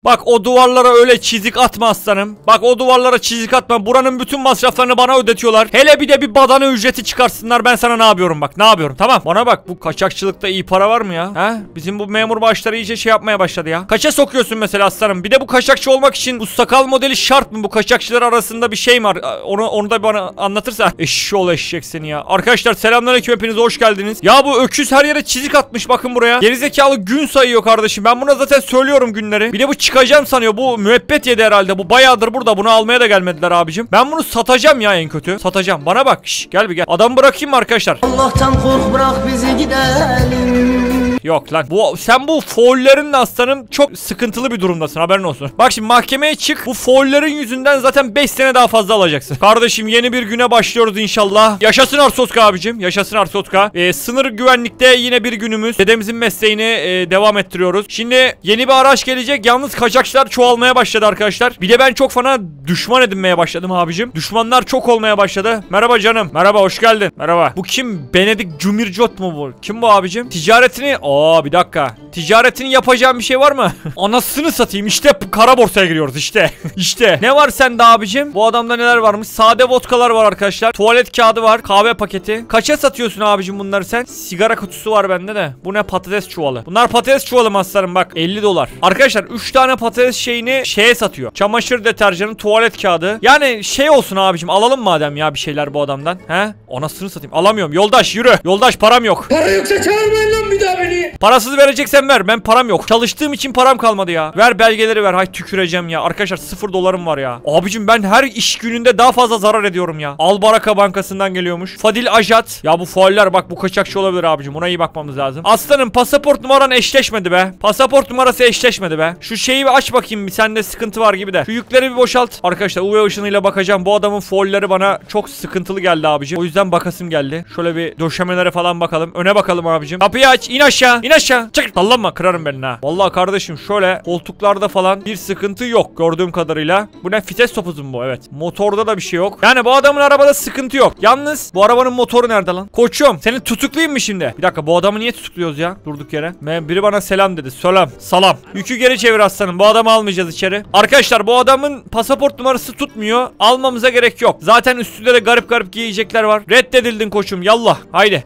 Bak o duvarlara öyle çizik atma aslanım. Bak o duvarlara çizik atma. Buranın bütün masraflarını bana ödetiyorlar. Hele bir de bir badana ücreti çıkarsınlar. Ben sana ne yapıyorum bak. Ne yapıyorum tamam. Bana bak bu kaçakçılıkta iyi para var mı ya? He? Bizim bu memur başları iyice şey yapmaya başladı ya. Kaça sokuyorsun mesela aslanım? Bir de bu kaçakçı olmak için bu sakal modeli şart mı? Bu kaçakçılar arasında bir şey mi var? Onu da bana anlatırsa. Eşşoğlu eşek seni ya. Arkadaşlar selamünaleyküm, hepiniz hoş geldiniz. Ya bu öküz her yere çizik atmış bakın buraya. Gerizekalı gün sayıyor kardeşim. Ben buna zaten söylüyorum günleri. Bir de bu çıkacağım sanıyor. Bu müebbet yedi herhalde. Bu bayağıdır burada. Bunu almaya da gelmediler abicim. Ben bunu satacağım ya en kötü. Satacağım. Bana bak. Şş, gel bir gel. Adamı bırakayım mı arkadaşlar? Allah'tan kork, bırak bizi gidelim. Yok lan. Sen bu foullerin aslanım çok sıkıntılı bir durumdasın, haberin olsun. Bak şimdi mahkemeye çık. Bu foullerin yüzünden zaten 5 sene daha fazla alacaksın. Kardeşim yeni bir güne başlıyoruz inşallah. Yaşasın Arsotka abicim. Yaşasın Arsotka. Sınır güvenlikte yine bir günümüz. Dedemizin mesleğini devam ettiriyoruz. Şimdi yeni bir araç gelecek. Yalnız kaçakçılar çoğalmaya başladı arkadaşlar. Bir de ben çok fena düşman edinmeye başladım abicim. Düşmanlar çok olmaya başladı. Merhaba canım. Merhaba, hoş geldin. Merhaba. Bu kim? Benedict Cumhurcot mu bu? Kim bu abicim? Ticaretini... bir dakika. Ticaretini yapacağım bir şey var mı? Anasını satayım. İşte kara borsaya giriyoruz işte. İşte. Ne var sende abicim? Bu adamda neler varmış? Sade vodkalar var arkadaşlar. Tuvalet kağıdı var. Kahve paketi. Kaça satıyorsun abicim bunları sen? Sigara kutusu var bende de. Bu ne? Patates çuvalı. Bunlar patates çuvalı mı aslanım bak. 50 dolar. Arkadaşlar 3 tane patates şeyini şeye satıyor. Çamaşır deterjanı, tuvalet kağıdı. Yani şey olsun abicim. Alalım madem ya bir şeyler bu adamdan. He? Anasını satayım. Alamıyorum. Yoldaş yürü. Yoldaş param yok. Para yoksa çağırmayın lan bir daha beni. Parasız vereceksen ver. Ben param yok. Çalıştığım için param kalmadı ya. Ver belgeleri ver. Hay tüküreceğim ya. Arkadaşlar 0 dolarım var ya. Abicim ben her iş gününde daha fazla zarar ediyorum ya. Albaraka Bankası'ndan geliyormuş. Fadil Ajat. Ya bu fauller bak, bu kaçakçı olabilir abicim. Buna iyi bakmamız lazım. Aslanım pasaport numaran eşleşmedi be. Pasaport numarası eşleşmedi be. Şu şeyi bir aç bakayım, bir sende sıkıntı var gibi de. Şu yükleri bir boşalt. Arkadaşlar UV ışınıyla bakacağım. Bu adamın faulleri bana çok sıkıntılı geldi abicim. O yüzden bakasım geldi. Şöyle bir döşemelere falan bakalım. Öne bakalım abicim. Kapıyı aç. İn aşağı. İn aşağı. Çık. Sallanma, kırarım belini ha. Vallahi kardeşim şöyle koltuklarda falan bir sıkıntı yok gördüğüm kadarıyla. Bu ne? Vites topuzu mu bu? Evet. Motorda da bir şey yok. Yani bu adamın arabada sıkıntı yok. Yalnız bu arabanın motoru nerede lan? Koçum seni tutuklayayım mı şimdi? Bir dakika, bu adamı niye tutukluyoruz ya? Durduk yere. Biri bana selam dedi. Selam. Salam. Yükü geri çevir aslanım. Bu adamı almayacağız içeri. Arkadaşlar bu adamın pasaport numarası tutmuyor. Almamıza gerek yok. Zaten üstünde de garip garip giyecekler var. Reddedildin koçum. Yallah. Haydi.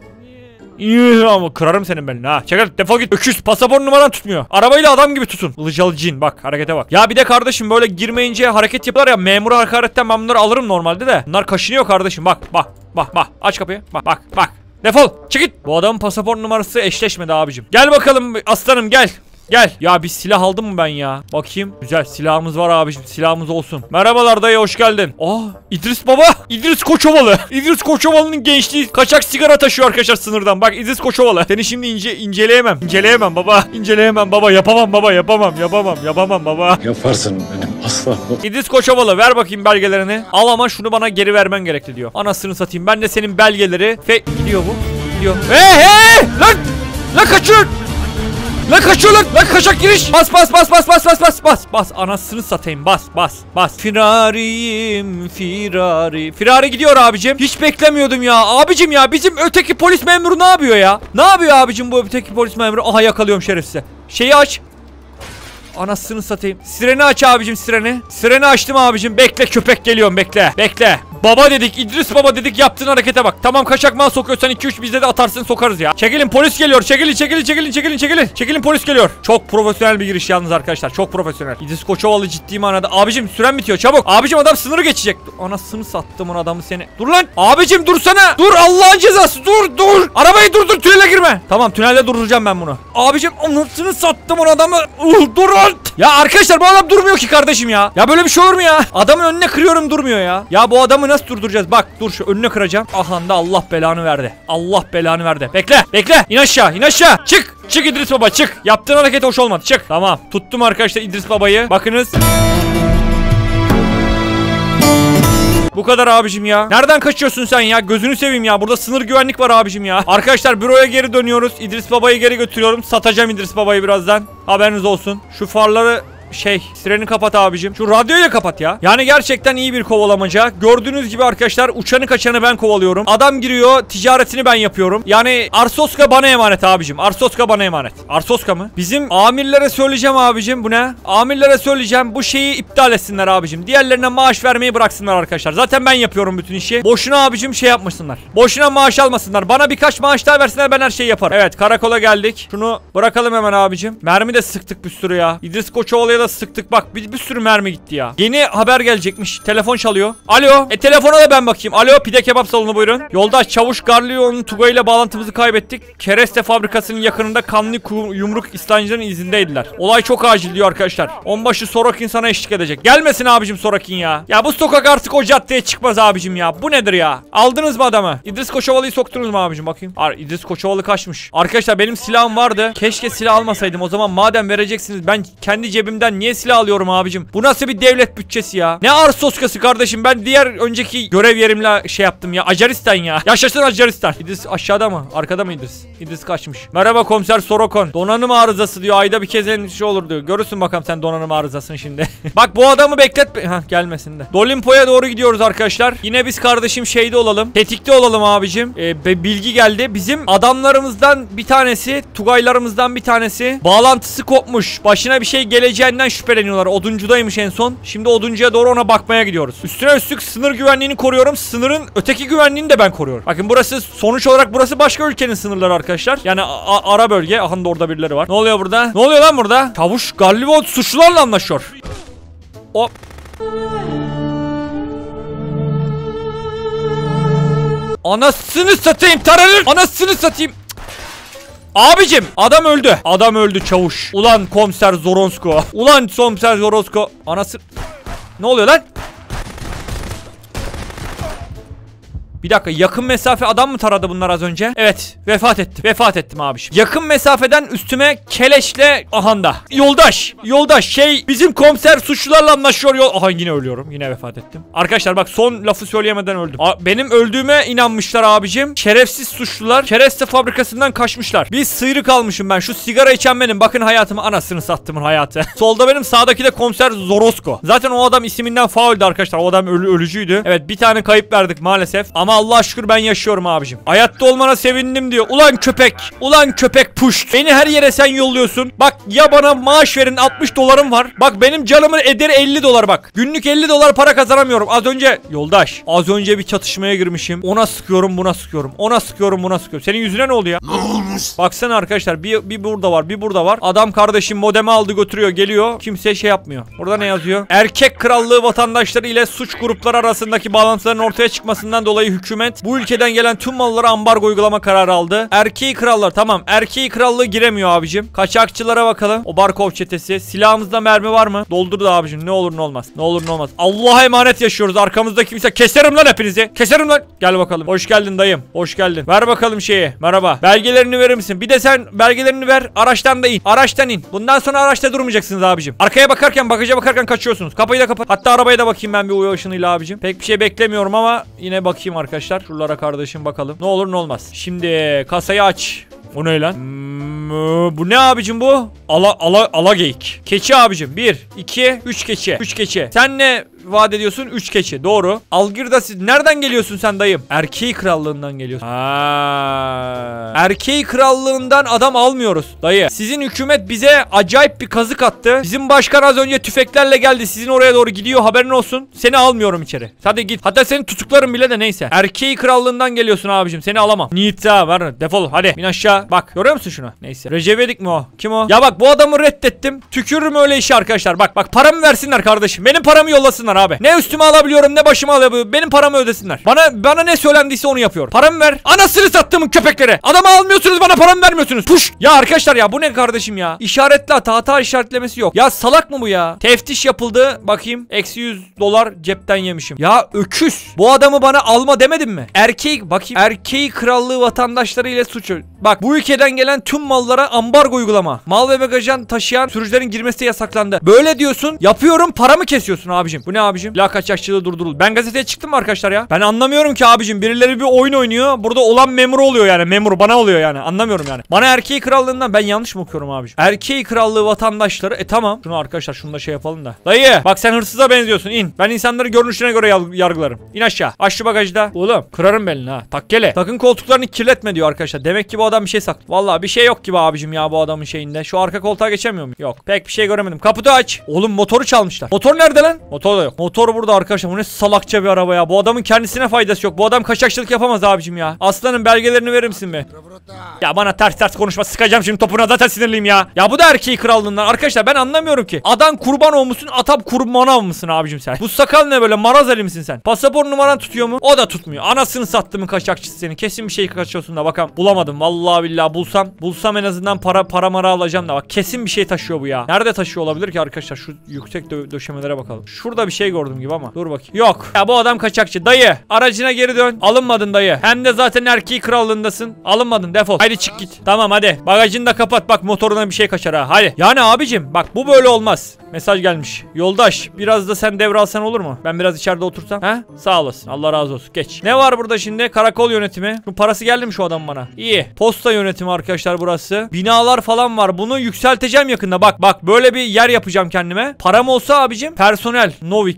Ama kırarım senin belini ha. Çekil, defol git. Öküz, pasaport numaran tutmuyor. Arabayla adam gibi tutun. Ilıcalı cin, bak harekete bak. Ya bir de kardeşim böyle girmeyince hareket yapıyorlar ya. Memura hakaretten ben bunları alırım normalde de. Bunlar kaşınıyor kardeşim, bak. Aç kapıyı. Bak. Defol. Çık git. Bu adamın pasaport numarası eşleşmedi abicim. Gel bakalım aslanım, gel. Gel. Ya bir silah aldım mı ben ya? Bakayım. Güzel silahımız var abiciğim. Silahımız olsun. Merhabalar dayı, hoş geldin. İdris baba. İdris Koçovalı. İdris Koçovalı'nın gençliği. Kaçak sigara taşıyor arkadaşlar sınırdan. Bak İdris Koçovalı. Seni şimdi inceleyemem. İnceleyemem baba. İnceleyemem baba. Yapamam baba. Yapamam baba. Yaparsın benim aslan. İdris Koçovalı, ver bakayım belgelerini. Al ama şunu bana geri vermen gerekli diyor. Anasını satayım. Ben de senin belgeleri. Gidiyor bu. Gidiyor. Hey! Lan kaçıyor. Lan kaçıyor lan. Lan kaçak giriş. Bas. Anasını satayım. Bas. Firari gidiyor abicim. Hiç beklemiyordum ya. Abicim ya bizim öteki polis memuru ne yapıyor ya? Ne yapıyor abicim bu öteki polis memuru? Aha yakalıyorum şerefsize. Şeyi aç. Anasını satayım. Sireni aç abicim, sireni. Sireni açtım abicim. Bekle, köpek geliyorum, bekle. Baba dedik, İdris baba dedik, yaptığın harekete bak. Tamam, kaçak mal sokuyorsan 2-3 bizde de atarsın, sokarız ya. Çekilin, polis geliyor. Çekilin, polis geliyor. Çok profesyonel bir giriş yalnız arkadaşlar. Çok profesyonel. İdris Koçovalı ciddi manada. Abicim süren bitiyor, çabuk. Abicim adam sınırı geçecek. Anasını sattım on adamı seni. Dur lan. Abicim dursana. Dur, Allah'ın cezası. Dur. Arabayı durdur, tünele girme. Tamam, tünelde durduracağım ben bunu. Abicim anasını sattım on adamı. Dur. Ya arkadaşlar bu adam durmuyor ki kardeşim ya. Ya böyle bir şey olur mu ya? Adamın önüne kırıyorum, durmuyor ya. Ya bu adamı nasıl durduracağız? Bak dur, şu önüne kıracağım. Aha da Allah belanı verdi. Bekle. İn aşağı. Çık İdris baba, çık. Yaptığın hareket hoş olmadı. Çık. Tamam. Tuttum arkadaşlar İdris babayı. Bakınız. Bu kadar abicim ya. Nereden kaçıyorsun sen ya? Gözünü seveyim ya. Burada sınır güvenlik var abicim ya. Arkadaşlar büroya geri dönüyoruz. İdris babayı geri götürüyorum. Satacağım İdris babayı birazdan. Haberiniz olsun. Şu farları sireni kapat abicim. Şu radyoyu da kapat ya. Yani gerçekten iyi bir kovalamaca. Gördüğünüz gibi arkadaşlar uçanı kaçanı ben kovalıyorum. Adam giriyor, ticaretini ben yapıyorum. Yani Arsoska bana emanet abicim. Arsoska bana emanet. Arsoska mı? Bizim amirlere söyleyeceğim abicim, bu ne? Amirlere söyleyeceğim, bu şeyi iptal etsinler abicim. Diğerlerine maaş vermeyi bıraksınlar arkadaşlar. Zaten ben yapıyorum bütün işi. Boşuna abicim şey yapmasınlar. Boşuna maaş almasınlar. Bana birkaç maaş daha versinler, ben her şeyi yaparım. Evet, karakola geldik. Şunu bırakalım hemen abicim. Mermi de sıktık bir sürü ya. İdris Koçovalı'ya da sıktık. Bak bir sürü mermi gitti ya. Yeni haber gelecekmiş. Telefon çalıyor. Alo. Telefona da ben bakayım. Alo, pide kebap salonu buyurun. Yoldaş Çavuş Garlio'nun Tugay ile bağlantımızı kaybettik. Kereste fabrikasının yakınında kanlı yumruk İslancıların izindeydiler. Olay çok acil diyor arkadaşlar. Onbaşı Sorokin sana eşlik edecek. Gelmesin abicim Sorokin ya. Ya bu sokak artık o caddeye çıkmaz abicim ya. Bu nedir ya? Aldınız mı adamı? İdris Koçovalı'yı soktunuz mu abicim, bakayım. İdris Koçovalı kaçmış. Arkadaşlar benim silahım vardı. Keşke silah almasaydım. O zaman madem vereceksiniz, ben kendi cebimden niye silah alıyorum abicim? Bu nasıl bir devlet bütçesi ya? Ne Arsoskası kardeşim? Ben diğer önceki görev yerimle şey yaptım ya. Acaristan ya. Yaşasın Acaristan. İdris aşağıda mı? Arkada mı İdris? İdris kaçmış. Merhaba komiser Sorokon. Donanım arızası diyor. Ayda bir kez şey olur diyor. Görürsün bakalım sen donanım arızasını şimdi. Bak bu adamı beklet. Gelmesin de. Dolimpo'ya doğru gidiyoruz arkadaşlar. Yine biz kardeşim şeyde olalım. Tetikte olalım abicim. Bilgi geldi. Bizim adamlarımızdan bir tanesi, Tugaylarımızdan bir tanesi bağlantısı kopmuş. Başına bir şey geleceğinden şüpheleniyorlar. Oduncudaymış en son. Şimdi Oduncu'ya doğru ona bakmaya gidiyoruz. Üstüne üstlük sınır güvenliğini koruyorum. Sınırın öteki güvenliğini de ben koruyorum. Bakın burası sonuç olarak burası başka ülkenin sınırları arkadaşlar. Yani ara bölge. Aha da orada birileri var. Ne oluyor burada? Ne oluyor lan burada? Çavuş Garlio suçlularla anlaşıyor. Hop. Anasını satayım terörist. Anasını satayım. Abicim adam öldü. Adam öldü çavuş. Ulan komiser Zoronsko. Ulan komiser Zoronsko. Anası. Ne oluyor lan? Bir dakika, yakın mesafe adam mı taradı bunlar az önce? Evet, vefat ettim. Vefat ettim abiciğim. Yakın mesafeden üstüme keleşle ahanda. Yoldaş bizim komiser suçlularla anlaşıyor. Aha yine ölüyorum. Yine vefat ettim. Arkadaşlar bak, son lafı söyleyemeden öldüm. Benim öldüğüme inanmışlar abicim. Şerefsiz suçlular. Kereste fabrikasından kaçmışlar. Bir sıyrık almışım ben. Şu sigara içen benim. Bakın hayatımı, anasını sattımın hayatı. Solda benim, sağdaki de komiser Zorosko. Zaten o adam isminden fauldü arkadaşlar. O adam ölücüydü. Evet, bir tane kayıp verdik maalesef. Ama Allah'a şükür ben yaşıyorum abicim. Hayatta olmana sevindim diyor. Ulan köpek. Ulan köpek puşt. Beni her yere sen yolluyorsun. Bak ya, bana maaş verin, 60 dolarım var. Bak benim canımın ederi 50 dolar bak. Günlük 50 dolar para kazanamıyorum. Az önce yoldaş. Az önce bir çatışmaya girmişim. Ona sıkıyorum, buna sıkıyorum. Ona sıkıyorum, buna sıkıyorum. Senin yüzüne ne oldu ya? Ne olmuş? Baksana arkadaşlar, bir burada var, bir burada var. Adam kardeşim modemi aldı götürüyor, geliyor. Kimse şey yapmıyor. Orada ne yazıyor? Erkek krallığı vatandaşları ile suç grupları arasındaki bağlantıların ortaya çıkmasından dolayı hükümet bu ülkeden gelen tüm mallara ambargo uygulama kararı aldı. Erkeği krallar, tamam. Erkeği krallığı giremiyor abicim. Kaçakçılara bakalım. O Barkov çetesi. Silahımızda mermi var mı? Doldurdu abicim. Ne olur ne olmaz. Ne olur ne olmaz. Allah'a emanet yaşıyoruz. Arkamızda kimse. Keserim lan hepinizi. Keserim lan. Gel bakalım. Hoş geldin dayım. Hoş geldin. Ver bakalım şeyi. Merhaba. Belgelerini verir misin? Bir de sen belgelerini ver. Araçtan da in. Araçtan in. Bundan sonra araçta durmayacaksınız abicim. Arkaya bakarken, bagaja bakarken kaçıyorsunuz. Kapıyı da kapat. Hatta arabaya da bakayım ben bir UV ışınıyla abicim. Pek bir şey beklemiyorum ama yine bakayım arkadaşlar. Şuralara kardeşim bakalım. Ne olur ne olmaz. Şimdi kasayı aç. O ne lan? Bu ne abicim bu? Ala geyik. Keçi abicim. 1, 2, 3 keçi. 3 keçi. Sen ne vaat ediyorsun? 3 keçi. Doğru. Algir'da siz nereden geliyorsun sen dayım? Erkeği krallığından geliyorsun. Erkeği krallığından adam almıyoruz dayı. Sizin hükümet bize acayip bir kazık attı. Bizim başkan az önce tüfeklerle geldi. Sizin oraya doğru gidiyor, haberin olsun. Seni almıyorum içeri. Hadi git. Hatta seni tutuklarım bile de neyse. Erkeği krallığından geliyorsun abicim. Seni alamam. Nita var. Defol. Hadi bin aşağı. Bak görüyor musun şunu? Neyse. Recep İvedik mi o? Kim o? Ya bak, bu adamı reddettim. Tükürürüm öyle işi arkadaşlar. Bak paramı versinler kardeşim. Benim paramı yollasınlar abi. Ne üstüme alabiliyorum, ne başıma alabiliyorum. Benim paramı ödesinler. Bana ne söylendiyse onu yapıyorum. Paramı ver. Anasını sattığımın köpekleri. Adamı almıyorsunuz, bana paramı vermiyorsunuz. Puş. Ya arkadaşlar ya, bu ne kardeşim ya? İşaretli hata işaretlemesi yok. Ya salak mı bu ya? Teftiş yapıldı. Bakayım. Eksi 100 dolar cepten yemişim. Ya öküz. Bu adamı bana alma demedim mi? Erkeği krallığı vatandaşları ile suçu. Bak, bu ülkeden gelen tüm mallara ambargo uygulama. Mal ve bagajan taşıyan sürücülerin girmesi de yasaklandı. Böyle diyorsun. Yapıyorum, paramı kesiyorsun abicim. Bu ne abicim? Silah kaçakçılığı durduruldu. Ben gazeteye çıktım mı arkadaşlar ya? Ben anlamıyorum ki abicim. Birileri bir oyun oynuyor. Burada olan memur oluyor yani. Memur bana oluyor yani. Anlamıyorum yani. Bana erkeği krallığından ben yanlış mı okuyorum abicim? Erkeği krallığı vatandaşları. Tamam. Şunu arkadaşlar şunu da şey yapalım da. Dayı bak sen hırsıza benziyorsun. İn. Ben insanları görünüşüne göre yargılarım. İn aşağı. Aç şu bagajda. Oğlum kırarım belini ha. Takkele. Takın koltuklarını kirletme diyor arkadaşlar. Demek ki bu adam bir şey saklıyor. Vallahi bir şey yok gibi abicim ya bu adamın şeyinde. Şu arka koltuğa geçemiyor mu? Yok. Pek bir şey göremedim. Kaputu aç. Oğlum motoru çalmışlar. Motor nerede lan? Motor da yok. Motor burada arkadaşlar. Bu ne salakça bir araba ya. Bu adamın kendisine faydası yok. Bu adam kaçakçılık yapamaz abicim ya. Aslanım belgelerini verir misin be? Ya bana ters konuşma. Sıkacağım şimdi topuna, zaten sinirliyim ya. Ya bu da erkeği krallığından. Arkadaşlar ben anlamıyorum ki. Adam kurban olmuşsun, atam kurban olmuşsun abicim sen. Bu sakal ne böyle, maraz ali misin sen? Pasaport numaran tutuyor mu? O da tutmuyor. Anasını sattımın kaçakçısı senin. Kesin bir şey kaçıyorsun da bakalım. Bulamadım. Vallahi billahi bulsam en azından para mara alacağım da bak. Kesin bir şey taşıyor bu ya. Nerede taşıyor olabilir ki arkadaşlar? Şu yüksek döşemelere bakalım. Şurada bir şey gördüm gibi ama. Dur bakayım. Yok. Ya bu adam kaçakçı. Dayı aracına geri dön. Alınmadın dayı. Hem de zaten erkeği krallığındasın. Alınmadın, defol. Haydi çık git. Tamam hadi. Bagajını da kapat. Bak motoruna bir şey kaçar ha. Hadi. Yani abicim bak bu böyle olmaz. Mesaj gelmiş. Yoldaş biraz da sen devralsan olur mu? Ben biraz içeride otursam. He? Sağ olasın. Allah razı olsun. Geç. Ne var burada şimdi? Karakol yönetimi. Bu parası geldi mi şu adam bana? İyi. Posta yönetimi arkadaşlar burası. Binalar falan var. Bunu yükselteceğim yakında. Bak böyle bir yer yapacağım kendime. Param olsa abicim. Personel.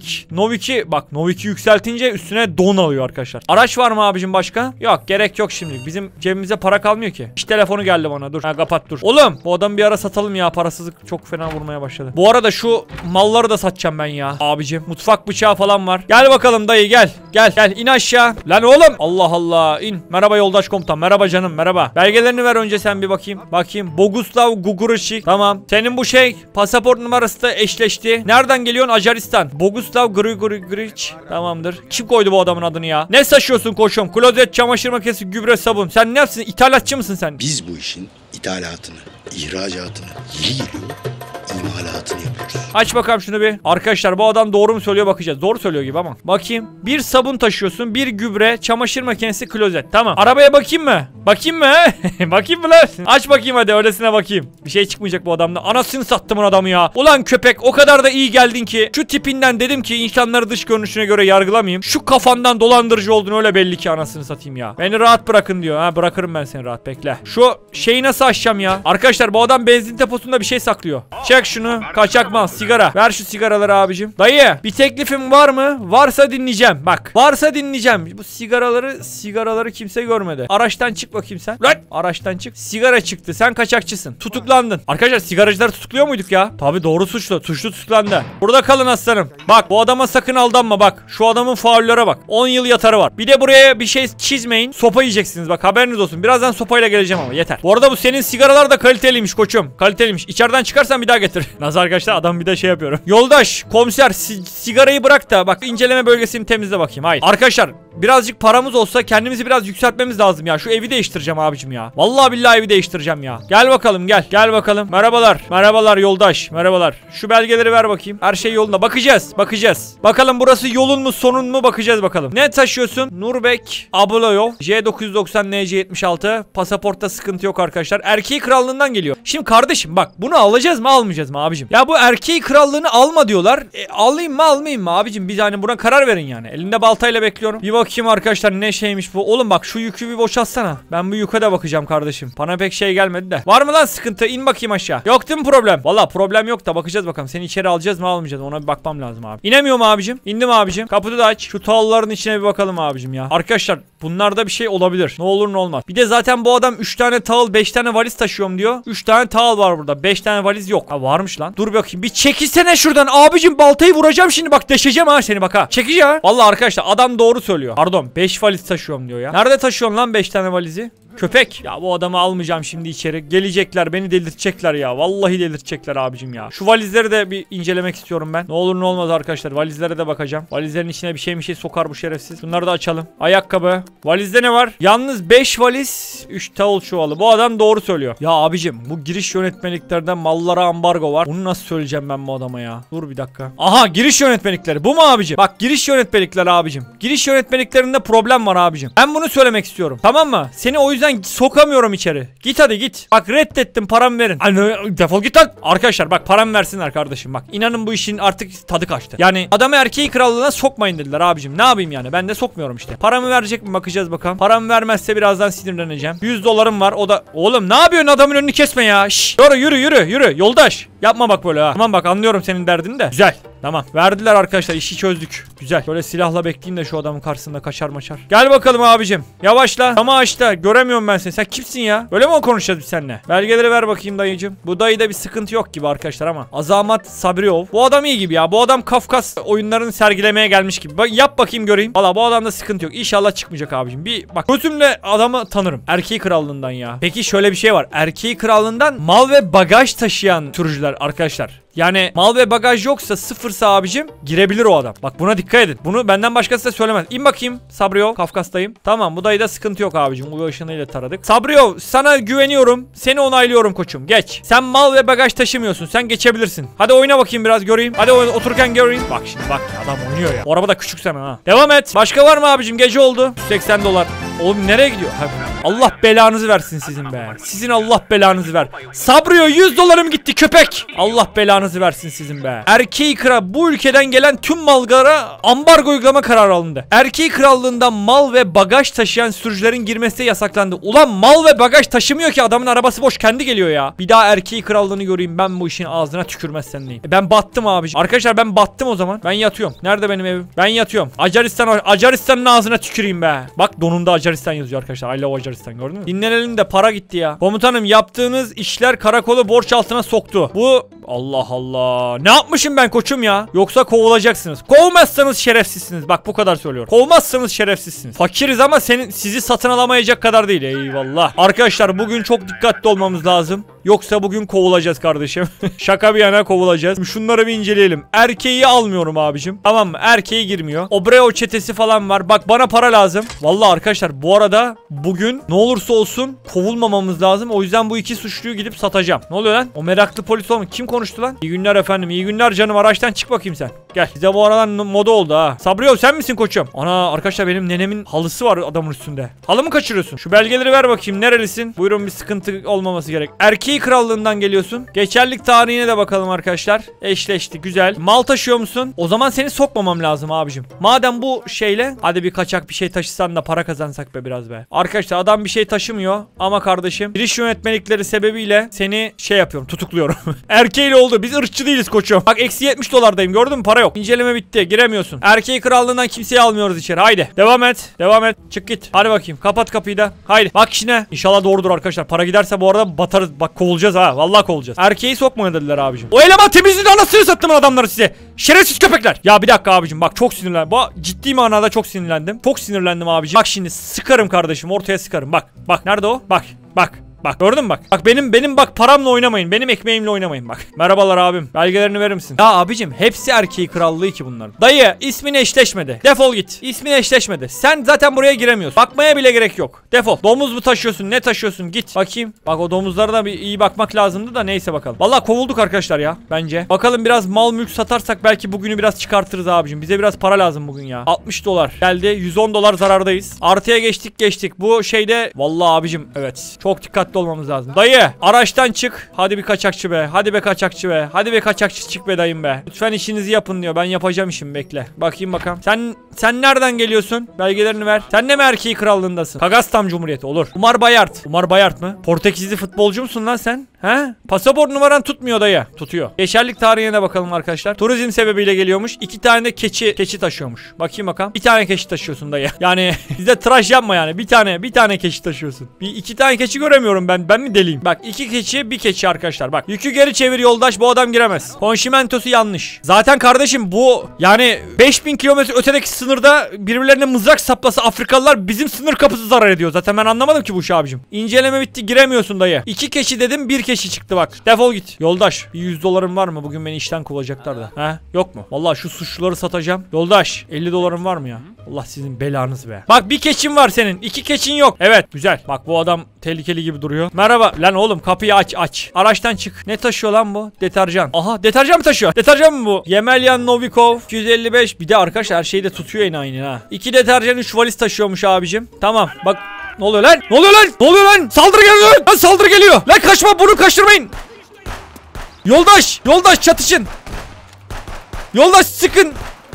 Novik'i yükseltince üstüne don alıyor arkadaşlar. Araç var mı abicim başka? Yok. Gerek yok şimdilik. Bizim cebimize para kalmıyor ki. İş telefonu geldi bana. Dur. Ha, kapat dur. Oğlum bu adamı bir ara satalım ya. Parasızlık çok fena vurmaya başladı. Bu arada şu malları da satacağım ben ya. Abicim. Mutfak bıçağı falan var. Gel bakalım dayı gel. Gel in aşağı. Lan oğlum. Allah Allah. İn. Merhaba yoldaş komutan. Merhaba canım. Merhaba. Belgelerini ver önce sen bir bakayım. Boguslav Gugurışik. Tamam. Senin bu pasaport numarası da eşleşti. Nereden geliyorsun? Acaristan. Boguslav Grigoriç. Tamamdır. Kim koydu bu adamın adını ya? Ne saçıyorsun koçum? Klozet, çamaşır makinesi, gübre, sabun. Sen ne yapsın? İthalatçı mısın sen? Biz bu işin ithalatını, ihracatını, yeri geliyor imalatını yapıyoruz. Aç bakalım şunu bir. Arkadaşlar bu adam doğru mu söylüyor bakacağız. Doğru söylüyor gibi ama. Bakayım. Bir sabun taşıyorsun. Bir gübre, çamaşır makinesi, klozet. Tamam. Arabaya bakayım mı? Bakayım mı? Bakayım mı lan? Aç bakayım hadi öylesine bakayım. Bir şey çıkmayacak bu adamda. Anasını sattımın adamı ya. Ulan köpek o kadar da iyi geldin ki. Şu tipinden dedim ki insanları dış görünüşüne göre yargılamayayım. Şu kafandan dolandırıcı olduğunu öyle belli ki anasını satayım ya. Beni rahat bırakın diyor. Ha bırakırım ben seni rahat, bekle. Şu şeyi nasıl açacağım ya? Arkadaşlar bu adam benzin deposunda bir şey saklıyor. Çek şunu. Kaçak mal. Sigara. Ver şu sigaraları abicim. Dayı bir teklifim var mı? Varsa dinleyeceğim. Bak. Varsa dinleyeceğim. Bu sigaraları kimse görmedi. Araçtan çık bakayım sen. Lan. Araçtan çık. Sigara çıktı. Sen kaçakçısın. Tutuklandın. Arkadaşlar sigaracıları tutukluyor muyduk ya? Tabi doğru suçlu. Suçlu tutuklandı. Burada kalın aslanım. Bak bu adama sakın aldanma bak. Şu adamın faullere bak. 10 yıl yatarı var. Bir de buraya bir şey çizmeyin. Sopa yiyeceksiniz bak haberiniz olsun. Birazdan sopayla geleceğim ama yeter. Bu arada bu senin sigaralar da kaliteliymiş koçum. Kaliteliymiş. İçeriden çıkarsan bir daha getir. Nasıl arkadaşlar adam bir de şey yapıyorum. Yoldaş komiser sigarayı bırak da bak inceleme bölgesini temizle bakayım. Hayır. Arkadaşlar birazcık paramız olsa kendimizi biraz yükseltmemiz lazım ya. Şu evi değiştireceğim abicim ya. Vallahi billahi evi değiştireceğim ya. Gel bakalım gel. Gel bakalım. Merhabalar. Merhabalar yoldaş. Merhabalar. Şu belgeleri ver bakayım. Her şey yolunda. Bakacağız. Bakalım burası yolun mu sonun mu bakacağız bakalım. Ne taşıyorsun? Nurbek Abloyov J990 NC76. Pasaportta sıkıntı yok arkadaşlar. Erkeği krallığından geliyor. Şimdi kardeşim bak bunu alacağız mı almayacağız mı abicim? Ya bu erkeği krallığını alma diyorlar. Alayım mı almayayım mı abicim? Biz hani buna karar verin yani. Elinde baltayla bekliyorum. Bir bakayım arkadaşlar ne şeymiş bu. Oğlum bak şu yükü bir boşaltsana. Ben bu yuka da bakacağım kardeşim. Bana pek şey gelmedi de. Var mı lan sıkıntı? İn bakayım aşağı. Yok değil mi problem? Valla problem yok da bakacağız bakalım. Seni içeri alacağız mı almayacağız mı? Ona bir bakmam lazım abi. İnemiyorum abicim. İndim abicim. Kapıyı da aç. Şu tağların içine bir bakalım abicim ya. Arkadaşlar bunlarda bir şey olabilir. Ne olur ne olmaz. Bir de zaten bu adam 3 tane tağıl 5 tane valiz taşıyorum diyor. 3 tane tağıl var burada. 5 tane valiz yok. Ha varmış lan. Dur bakayım. Bir çekilsene şuradan. Abicim baltayı vuracağım şimdi. Bak deşeceğim ha seni bak ha. Çekeceğim ha. Valla arkadaşlar adam doğru söylüyor. Pardon 5 valiz taşıyorum diyor ya. Nerede taşıyorsun lan 5 tane valizi? Köpek. Ya bu adamı almayacağım şimdi içeri. Gelecekler beni delirtecekler ya. Vallahi delirtecekler abicim ya. Şu valizleri de bir incelemek istiyorum ben. Ne olur ne olmaz arkadaşlar. Valizlere de bakacağım. Valizlerin içine bir şey sokar bu şerefsiz. Şunları da açalım. Ayakkabı. Valizde ne var? Yalnız 5 valiz 3 tavul çuvalı. Bu adam doğru söylüyor. Ya abicim bu giriş yönetmeliklerden mallara ambargo var. Bunu nasıl söyleyeceğim ben bu adama ya? Dur bir dakika. Aha giriş yönetmelikleri. Bu mu abicim? Bak giriş yönetmelikleri abicim. Giriş yönetmeliklerinde problem var abicim. Ben bunu söylemek istiyorum. Tamam mı? Seni o yüzden yüzden sokamıyorum içeri. Git hadi git. Bak reddettim, param verin. Defol git lan. Arkadaşlar bak param versinler kardeşim bak. İnanın bu işin artık tadı kaçtı. Yani adamı erkeği krallığına sokmayın dediler abicim. Ne yapayım yani, ben de sokmuyorum işte. Paramı verecek mi bakacağız bakalım. Paramı vermezse birazdan sinirleneceğim. 100 dolarım var o da. Oğlum ne yapıyorsun, adamın önünü kesme ya. Şşş. Yürü yoldaş. Yapma bak böyle ha. Tamam bak anlıyorum senin derdini de. Güzel. Tamam. Verdiler arkadaşlar. İşi çözdük. Güzel. Böyle silahla bekleyeyim de şu adamın karşısında kaçar maçar. Gel bakalım abicim. Yavaşla. Ama açta. Göremiyorum ben seni. Sen kimsin ya? Böyle mi konuşacağız biz seninle? Belgeleri ver bakayım dayıcım. Bu dayıda bir sıkıntı yok gibi arkadaşlar ama. Azamat Sabriov. Bu adam iyi gibi ya. Bu adam Kafkas oyunlarını sergilemeye gelmiş gibi. Bak, yap bakayım göreyim. Valla bu adamda sıkıntı yok. İnşallah çıkmayacak abicim. Bir bak. Gözümle adamı tanırım. Erkeği krallığından ya. Peki şöyle bir şey var. Erkeği krallığından mal ve bagaj taşıyan sürücüler arkadaşlar. Yani mal ve bagaj yoksa, sıfırsa abicim girebilir o adam. Bak buna dikkat edin. Bunu benden başkası da söylemez. İn bakayım Sabriov, Kafkas'tayım. Tamam bu dayıda sıkıntı yok abicim. Uyu ışınıyla taradık. Sabriov sana güveniyorum. Seni onaylıyorum koçum. Geç. Sen mal ve bagaj taşımıyorsun. Sen geçebilirsin. Hadi oyna bakayım biraz göreyim. Hadi otururken göreyim. Bak şimdi bak adam oynuyor ya. O araba da küçük sana ha. Devam et. Başka var mı abicim? Gece oldu. 180 dolar. Oğlum nereye gidiyor? Allah belanızı versin sizin be. Sizin Allah belanızı ver. Sabriov 100 dolarım gitti köpek. Allah belanızı versin sizin be. Erkeği kral, bu ülkeden gelen tüm mallara ambargo uygulama kararı alındı. Erkeği krallığından mal ve bagaj taşıyan sürücülerin girmesi yasaklandı. Ulan mal ve bagaj taşımıyor ki, adamın arabası boş kendi geliyor ya. Bir daha erkeği krallığını göreyim, ben bu işin ağzına tükürmezsem neyim. Ben battım abiciğim. Arkadaşlar ben battım o zaman. Ben yatıyorum. Nerede benim evim? Ben yatıyorum. Acaristan'ın ağzına tüküreyim be. Bak donunda Acaristan yazıyor arkadaşlar. I love Acaristan, gördün mü? Dinlenelim de para gitti ya. Komutanım yaptığınız işler karakolu borç altına soktu. Bu Allah Allah. Ne yapmışım ben koçum ya? Yoksa kovulacaksınız. Kovmazsanız şerefsizsiniz. Bak bu kadar söylüyorum. Kovmazsanız şerefsizsiniz. Fakiriz ama sizi satın alamayacak kadar değil. Eyvallah. Arkadaşlar bugün çok dikkatli olmamız lazım. Yoksa bugün kovulacağız kardeşim. Şaka bir yana kovulacağız. Şunları bir inceleyelim. Erkeği almıyorum abicim. Tamam mı? Erkeği girmiyor. Obreo çetesi falan var. Bak bana para lazım. Vallahi arkadaşlar bu arada bugün ne olursa olsun kovulmamamız lazım. O yüzden bu iki suçluyu gidip satacağım. Ne oluyor lan? O meraklı polis olma. Kim konuştu lan? İyi günler efendim. İyi günler canım. Araçtan çık bakayım sen. Gel. Bize bu aralar moda oldu ha. Sabriov sen misin koçum? Ana arkadaşlar benim nenemin halısı var adamın üstünde. Halı mı kaçırıyorsun? Şu belgeleri ver bakayım. Nerelisin? Buyurun, bir sıkıntı olmaması gerek. Erkeği krallığından geliyorsun. Geçerlik tarihine de bakalım arkadaşlar. Eşleşti. Güzel. Mal taşıyor musun? O zaman seni sokmamam lazım abicim. Madem bu şeyle, hadi bir kaçak bir şey taşısan da para kazansak be biraz be. Arkadaşlar adam bir şey taşımıyor ama kardeşim giriş yönetmelikleri sebebiyle seni şey yapıyorum, tutukluyorum. Erkeğiyle oldu. Biz ırkçı değiliz koçum. Bak eksi 70 dolardayım. Gördün mü? Para yok. İnceleme bitti. Giremiyorsun. Erkeği krallığından kimseyi almıyoruz içeri. Haydi. Devam et. Devam et. Çık git. Hadi bakayım. Kapat kapıyı da. Haydi. Bak işine. İnşallah doğrudur arkadaşlar. Para giderse bu arada batarız. Bak kovulacağız ha. Vallahi kovulacağız. Erkeği sokmayın dediler abicim. O eleman temizliğini anasını sattım adamları size. Şerefsiz köpekler. Ya bir dakika abicim. Bak çok sinirlendim. Ciddi manada çok sinirlendim. Çok sinirlendim abicim. Bak şimdi sıkarım kardeşim. Ortaya sıkarım. Bak. Bak nerede o? Bak. Bak. Bak gördün mü bak. Bak benim bak paramla oynamayın. Benim ekmeğimle oynamayın bak. Merhabalar abim. Belgelerini verir misin? Ya abicim hepsi erkeği krallığı ki bunlar. Dayı ismin eşleşmedi. Defol git. İsmin eşleşmedi. Sen zaten buraya giremiyorsun. Bakmaya bile gerek yok. Defol. Domuz mu taşıyorsun? Ne taşıyorsun? Git. Bakayım. Bak o domuzlara da bir iyi bakmak lazımdı da neyse bakalım. Vallahi kovulduk arkadaşlar ya bence. Bakalım biraz mal mülk satarsak belki bugünü biraz çıkartırız abicim. Bize biraz para lazım bugün ya. 60 dolar geldi. 110 dolar zarardayız. Artıya geçtik. Bu şeyde vallahi abicim evet. Çok dikkatli olmamız lazım. Dayı araçtan çık. Hadi bir kaçakçı be. Hadi be kaçakçı be. Hadi be kaçakçı çık be dayım be. Lütfen işinizi yapın diyor. Ben yapacağım işimi, bekle. Bakayım bakalım. Sen nereden geliyorsun? Belgelerini ver. Sen de mi erkeği krallığındasın? Kagastam Cumhuriyeti olur. Umar Bayart. Umar Bayart mı? Portekizli futbolcu musun lan sen? He? Pasaport numaran tutmuyor dayı. Tutuyor. Geçerlik tarihine de bakalım arkadaşlar. Turizm sebebiyle geliyormuş. 2 tane de keçi taşıyormuş. Bakayım bakalım. Bir tane keçi taşıyorsun dayı. Yani bize tıraş yapma yani. Bir tane keçi taşıyorsun. İki tane keçi göremiyorum ben. Ben mi deliyim? Bak 2 keçi bir keçi arkadaşlar. Bak yükü geri çevir yoldaş, bu adam giremez. Konşimentosu yanlış. Zaten kardeşim bu yani 5000 kilometre ötedeki sınırda birbirlerine mızrak saplasa Afrikalılar bizim sınır kapısı zarar ediyor. Zaten ben anlamadım ki bu işi abicim. İnceleme bitti, giremiyorsun dayı. 2 keçi dedim, 1 keçi çıktı bak. Defol git. Yoldaş bir 100 dolarım var mı? Bugün beni işten kovacaklar da. He? Yok mu? Vallahi şu suçluları satacağım. Yoldaş 50 dolarım var mı ya? Allah sizin belanız be. Bak bir keçin var senin. 2 keçin yok. Evet güzel. Bak bu adam tehlikeli gibi duruyor. Merhaba. Lan oğlum kapıyı aç. Araçtan çık. Ne taşıyor lan bu? Deterjan. Aha deterjan mı taşıyor? Deterjan mı bu? Yemelyan Novikov 255. Bir de arkadaşlar her şeyi de tutuyor yine aynı ha. 2 deterjan 3 valiz taşıyormuş abicim. Tamam bak. Ne oluyor lan? Ne oluyor lan? Ne oluyor lan? Saldırı geliyor lan. Saldırı geliyor. Lan kaçma, bunu kaçırmayın. Yoldaş. Yoldaş çatışın. Yoldaş sıkın.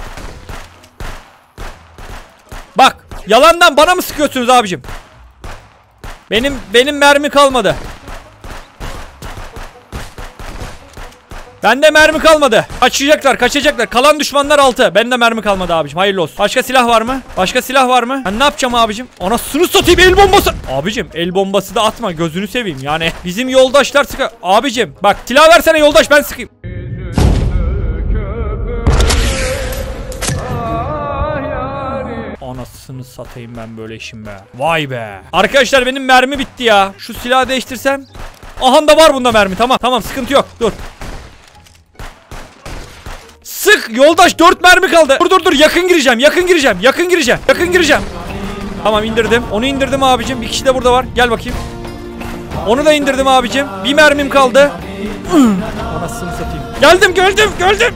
Bak. Yalandan bana mı sıkıyorsunuz abicim? Benim mermi kalmadı. Bende mermi kalmadı. Kaçacaklar. Kalan düşmanlar 6. Bende mermi kalmadı abicim. Hayırlı olsun. Başka silah var mı? Başka silah var mı? Ben ne yapacağım abicim? Anasını satayım, el bombası. Abicim el bombası da atma, gözünü seveyim yani. Bizim yoldaşlar sıkı. Abicim bak, silah versene yoldaş, ben sıkayım. Anasını satayım ben böyle işim be. Vay be. Arkadaşlar benim mermi bitti ya. Şu silahı değiştirsem. Aha da var bunda mermi. Tamam sıkıntı yok. Dur. Sık yoldaş, 4 mermi kaldı. Dur yakın gireceğim. Tamam indirdim. Onu indirdim abicim. Bir kişi de burada var. Gel bakayım. Onu da indirdim abicim. Bir mermim kaldı. Anasını satayım. Geldim.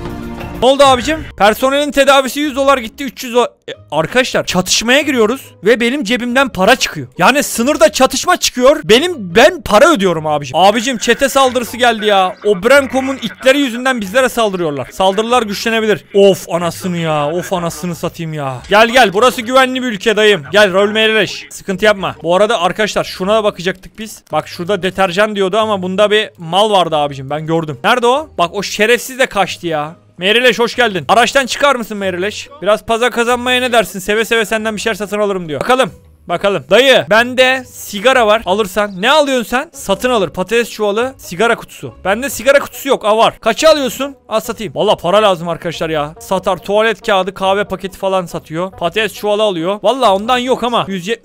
Ne oldu abicim? Personelin tedavisi $100 gitti, 300 dolar. Arkadaşlar çatışmaya giriyoruz ve benim cebimden para çıkıyor. Yani sınırda çatışma çıkıyor. Ben para ödüyorum abicim. Abicim çete saldırısı geldi ya. O Bremcom'un itleri yüzünden bizlere saldırıyorlar. Saldırılar güçlenebilir. Of anasını ya. Of anasını satayım ya. Gel burası güvenli bir ülke dayım. Gel rol meyleş. Sıkıntı yapma. Bu arada arkadaşlar şuna da bakacaktık biz. Bak şurada deterjan diyordu ama bunda bir mal vardı abicim. Ben gördüm. Nerede o? Bak o şerefsiz de kaçtı ya. Meyrileş hoş geldin. Araçtan çıkar mısın Meyrileş? Biraz pazar kazanmaya ne dersin? Seve seve senden bir şeyler satın alırım diyor. Bakalım. Dayı bende sigara var. Alırsan. Ne alıyorsun sen? Satın alır. Patates çuvalı. Sigara kutusu. Bende sigara kutusu yok. Var. Kaça alıyorsun? Al satayım. Valla para lazım arkadaşlar ya. Satar. Tuvalet kağıdı, kahve paketi falan satıyor. Patates çuvalı alıyor. Valla ondan yok ama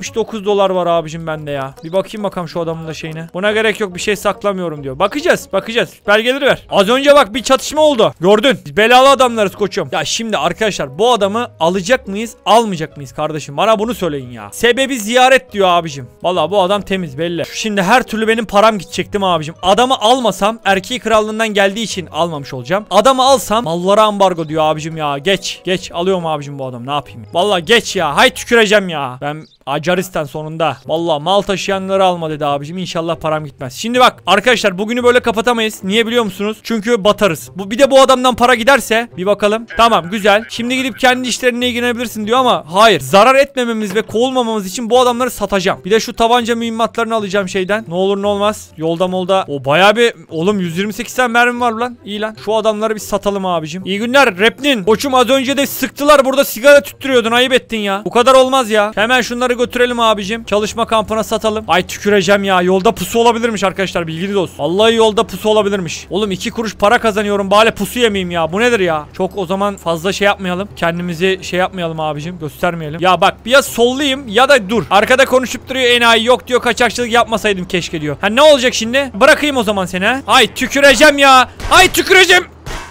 $179 var abicim bende ya. Bir bakayım bakalım şu adamın da şeyine. Buna gerek yok, bir şey saklamıyorum diyor. Bakacağız. Belgeleri ver. Az önce bak bir çatışma oldu. Gördün. Biz belalı adamlarız koçum. Ya şimdi arkadaşlar bu adamı alacak mıyız? Almayacak mıyız kardeşim? Bana bunu söyleyin ya. Sebebi ziyaret diyor abicim. Vallahi bu adam temiz belli. Şimdi her türlü benim param gidecekti mi abicim? Adamı almasam, erkeği krallığından geldiği için almamış olacağım. Adamı alsam mallara ambargo diyor abicim ya. Geç alıyorum abicim bu adam, ne yapayım? Vallahi geç ya. Hay tüküreceğim ya. Ben Acaristan sonunda. Vallahi mal taşıyanları alma dedi abicim. İnşallah param gitmez. Şimdi bak arkadaşlar, bugünü böyle kapatamayız. Niye biliyor musunuz? Çünkü batarız. Bir de bu adamdan para giderse bir bakalım. Tamam güzel. Şimdi gidip kendi işlerine ilgilenebilirsin diyor ama hayır. Zarar etmememiz ve kovulmamamız için bu adamları satacağım. Bir de şu tabanca mühimmatlarını alacağım şeyden. Ne olur ne olmaz. Yolda molda. O bayağı bir oğlum 128 tane mermi var lan. İyi lan. Şu adamları bir satalım abicim. İyi günler Repnin. Koçum az önce de sıktılar, burada sigara tüttürüyordun. Ayıp ettin ya. Bu kadar olmaz ya. Hemen şunları götürelim abicim. Çalışma kampına satalım. Ay tüküreceğim ya. Yolda pusu olabilirmiş arkadaşlar. Bilginiz olsun. Vallahi yolda pusu olabilirmiş. Oğlum 2 kuruş para kazanıyorum. Bari pusu yemeyeyim ya. Bu nedir ya? Çok o zaman fazla şey yapmayalım. Kendimizi şey yapmayalım abicim. Göstermeyelim. Ya bak ya sollayayım ya da dur. Arkada konuşup duruyor enayi. Yok diyor, kaçakçılık yapmasaydım keşke diyor. Ha ne olacak şimdi? Bırakayım o zaman seni ha. Ay tüküreceğim ya. Ay tüküreceğim.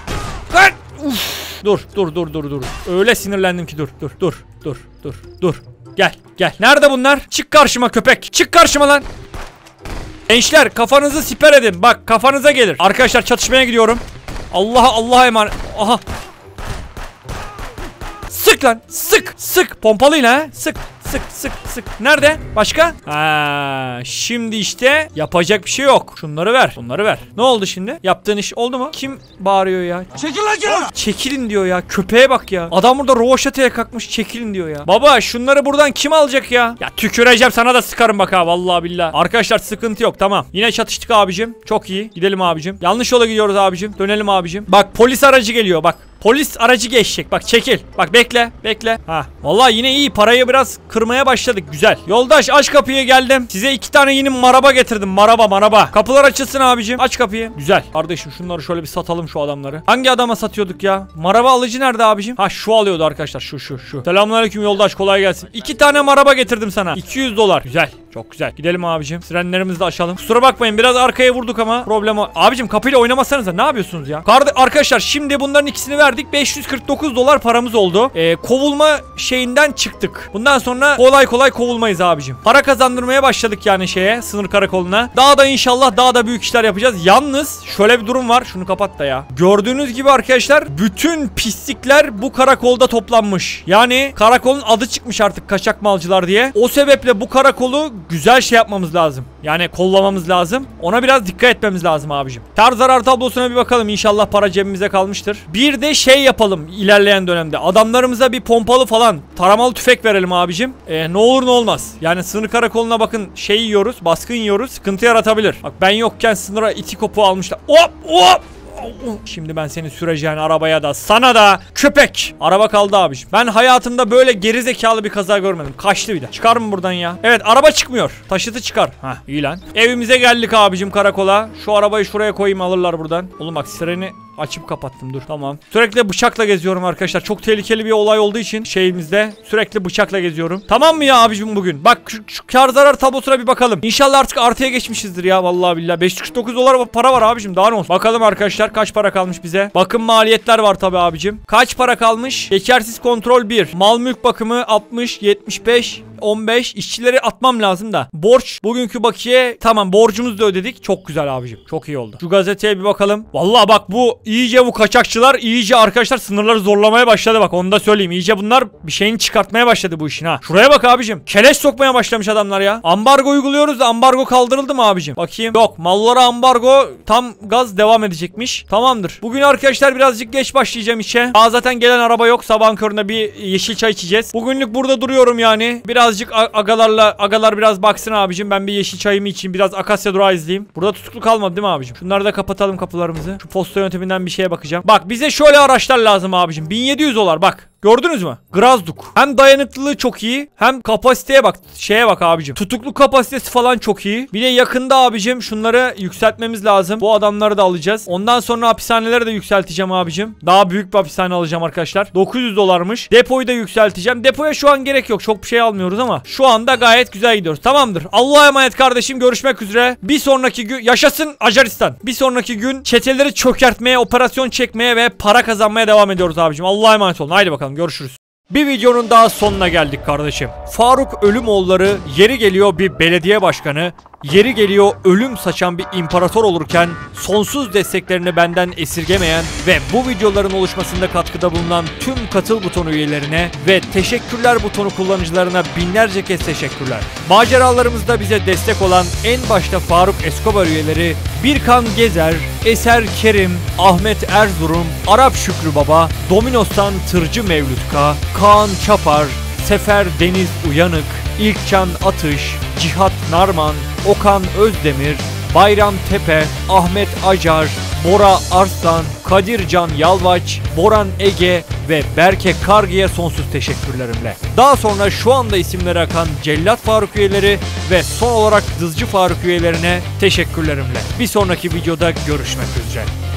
Lan. Uf. Dur. Öyle sinirlendim ki dur. Gel. Nerede bunlar? Çık karşıma köpek. Çık karşıma lan. Gençler kafanızı siper edin. Bak kafanıza gelir. Arkadaşlar çatışmaya gidiyorum. Allah'a emanet. Aha. Sık lan. Sık. Pompalıyla ha. Sık. Nerede? Başka? Şimdi işte yapacak bir şey yok. Şunları ver. Ne oldu şimdi? Yaptığın iş oldu mu? Kim bağırıyor ya? Çekil lan! Çekilin diyor ya. Köpeğe bak ya. Adam burada rovaşataya kalkmış. Çekilin diyor ya. Baba şunları buradan kim alacak ya? Ya tüküreceğim, sana da sıkarım bak ha. Vallahi billahi. Arkadaşlar sıkıntı yok, tamam. Yine çatıştık abicim. Çok iyi. Gidelim abicim. Yanlış yola gidiyoruz abicim. Dönelim abicim. Bak polis aracı geliyor bak. Polis aracı geçecek. Bak çekil. Bak bekle. Ha. Vallahi yine iyi. Parayı biraz kırmaya başladık. Güzel. Yoldaş aç kapıyı, geldim. Size 2 tane yeni maraba getirdim. Maraba. Kapılar açılsın abicim. Aç kapıyı. Güzel. Kardeşim şunları şöyle bir satalım, şu adamları. Hangi adama satıyorduk ya? Maraba alıcı nerede abicim? Ha şu alıyordu arkadaşlar. Şu. Selamünaleyküm yoldaş, kolay gelsin. 2 tane maraba getirdim sana. $200. Güzel. Çok güzel. Gidelim abicim. Sirenlerimizi de açalım. Kusura bakmayın biraz arkaya vurduk ama problem o. Abicim kapıyla oynamasanıza ne yapıyorsunuz ya? Arkadaşlar şimdi bunların ikisini verdik. 549 dolar paramız oldu. Kovulma şeyinden çıktık. Bundan sonra kolay kolay kovulmayız abicim. Para kazandırmaya başladık yani sınır karakoluna. Daha da inşallah daha da büyük işler yapacağız. Yalnız şöyle bir durum var. Şunu kapat da ya. Gördüğünüz gibi arkadaşlar bütün pislikler bu karakolda toplanmış. Yani karakolun adı çıkmış artık kaçak malcılar diye. O sebeple bu karakolu güzel şey yapmamız lazım. Yani kollamamız lazım. Ona biraz dikkat etmemiz lazım abicim. Kar zarar tablosuna bir bakalım. İnşallah para cebimize kalmıştır. Bir de yapalım ilerleyen dönemde. Adamlarımıza bir pompalı falan taramalı tüfek verelim abicim. Ne olur ne olmaz. Yani sınır karakoluna bakın yiyoruz. Baskın yiyoruz. Sıkıntı yaratabilir. Bak ben yokken sınıra iti kopu almışlar. Hop hop. Şimdi ben seni süreceğin arabaya da sana da köpek. Araba kaldı abiciğim. Ben hayatımda böyle gerizekalı bir kaza görmedim. Kaçtı bir de. Çıkar mı buradan ya? Evet araba çıkmıyor. Taşıtı çıkar. Hah iyi lan. Evimize geldik abicim karakola. Şu arabayı şuraya koyayım alırlar buradan. Oğlum bak sireni açıp kapattım dur. Tamam. Sürekli bıçakla geziyorum arkadaşlar. Çok tehlikeli bir olay olduğu için şeyimizde sürekli bıçakla geziyorum. Tamam mı ya abicim bugün? Bak şu kar zarar tablosuna bir bakalım. İnşallah artık artıya geçmişizdir ya vallahi billahi. 549 dolar para var abicim. Daha ne olsun? Bakalım arkadaşlar kaç para kalmış bize? Bakım maliyetler var tabi abicim. Kaç para kalmış? Geçersiz kontrol 1. Mal mülk bakımı 60, 75, 15. İşçileri atmam lazım da. Borç bugünkü bakiye tamam borcumuzu da ödedik. Çok güzel abicim. Çok iyi oldu. Şu gazeteye bir bakalım. Vallahi bak bu kaçakçılar iyice arkadaşlar sınırları zorlamaya başladı bak onu da söyleyeyim. İyice bunlar bir şeyini çıkartmaya başladı bu işin ha. Şuraya bak abicim. Keleş sokmaya başlamış adamlar ya. Ambargo uyguluyoruz da ambargo kaldırıldı mı abicim? Bakayım. Yok mallara ambargo tam gaz devam edecekmiş. Tamamdır. Bugün arkadaşlar birazcık geç başlayacağım işe. Daha zaten gelen araba yok. Sabahın köründe bir yeşil çay içeceğiz. Bugünlük burada duruyorum yani. Birazcık agalar biraz baksın abicim. Ben bir yeşil çayımı içeyim. Biraz Akasya Durağı izleyeyim. Burada tutuklu kalmadı değil mi abicim? Şunları da kapatalım kapılarımızı. Şu posta yönteminden bir şeye bakacağım. Bak bize şöyle araçlar lazım abicim. 1700 dolar bak. Gördünüz mü? Grazduk. Hem dayanıklılığı çok iyi. Hem kapasiteye bak. Bak abicim. Tutuklu kapasitesi falan çok iyi. Bir de yakında abicim şunları yükseltmemiz lazım. Bu adamları da alacağız. Ondan sonra hapishaneleri de yükselteceğim abicim. Daha büyük bir hapishane alacağım arkadaşlar. 900 dolarmış. Depoyu da yükselteceğim. Depoya şu an gerek yok. Çok bir şey almıyoruz ama şu anda gayet güzel gidiyoruz. Tamamdır. Allah'a emanet kardeşim. Görüşmek üzere. Bir sonraki gün yaşasın Acaristan. Bir sonraki gün çeteleri çökertmeye, operasyon çekmeye ve para kazanmaya devam ediyoruz abicim. Allah'a emanet olun. Haydi bakalım. Görüşürüz. Bir videonun daha sonuna geldik kardeşim. Faruk Ölümoğulları yeri geliyor bir belediye başkanı, yeri geliyor ölüm saçan bir imparator olurken sonsuz desteklerini benden esirgemeyen ve bu videoların oluşmasında katkıda bulunan tüm katıl butonu üyelerine ve teşekkürler butonu kullanıcılarına binlerce kez teşekkürler. Maceralarımızda bize destek olan en başta Faruk Escobar üyeleri Birkan Gezer, Eser Kerim, Ahmet Erzurum, Arap Şükrü Baba, Dominos'tan Tırcı Mevlüt K, Kaan Çapar, Sefer Deniz Uyanık, İlkcan Atış, Cihat Narman, Okan Özdemir, Bayram Tepe, Ahmet Acar, Bora Arslan, Kadircan Yalvaç, Boran Ege ve Berke Kargi'ye sonsuz teşekkürlerimle. Daha sonra şu anda isimleri akan Cellat Faruk üyeleri ve son olarak Dızcı Faruk üyelerine teşekkürlerimle. Bir sonraki videoda görüşmek üzere.